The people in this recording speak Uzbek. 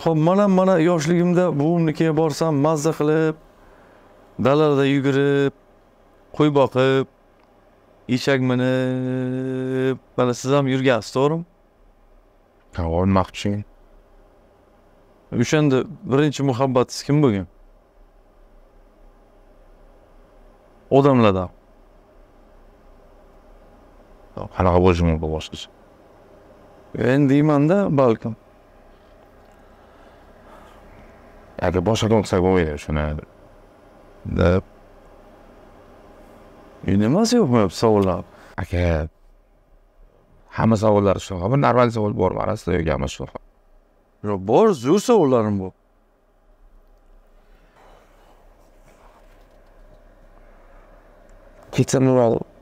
Xo'p, mana yoshligimda buvimnikiga borsam, mazza qilib, dalalarda yugurib, qo'y boqib, eshak minib, mana siz ham yurgansiz, to'g'rimi? Ha, olmoqchi. O'shanda birinchi muhabbatingiz kim bo'lgan? Odamlardan. Qanaqa bo'lishi mumkin boshqacha? Endi deyman-da, balkim. Agar boshqa ko'rsak bo'lmaydi shuni. Deb. Nimasi yo'qmi savollar? Aka, hamma savollar shunaqa. Bir normal savol bormi? Arasida yo'qmi shunaqa? Yo'q, bor, zo'r savollarim bor. Ketsam nima bo'ladi?